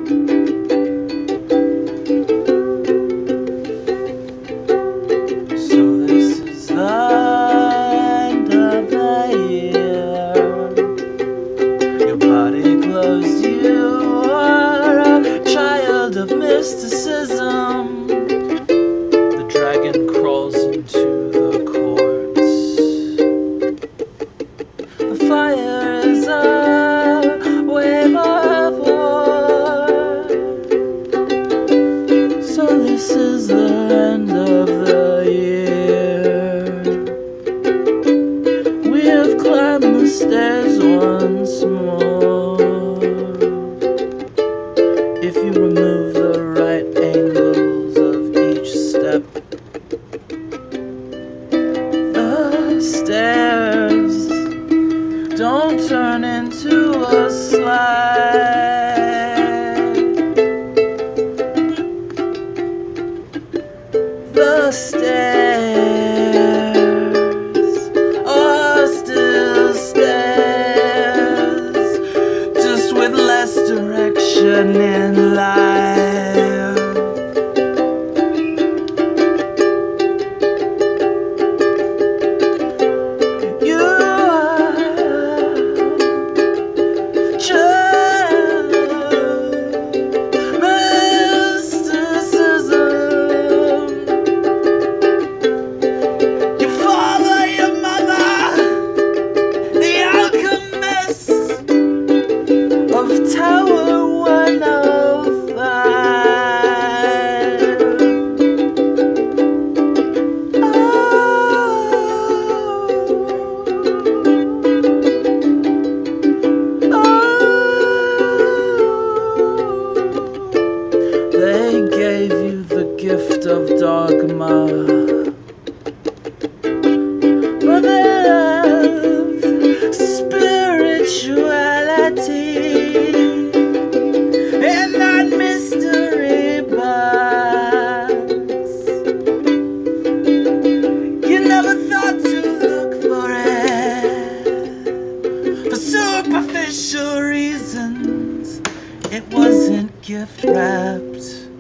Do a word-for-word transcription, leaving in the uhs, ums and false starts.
So this is the end of the year. Your body glows, you are a child of mysticism. The dragon crawls into the courts. The fire is a wave of war. So this is the end of the year. We have climbed the stairs once more. If you remove the right angles of each step, the stairs don't turn into a slide. The stairs are still stairs, just with less direction in life. You are child of mysticism. Your father, your mother, the alchemists of Tower one oh five. Oh, they gave you the gift of dogma, but they left spirituality in that mystery box. You never thought to look for it for superficial reasons. It wasn't gift wrapped.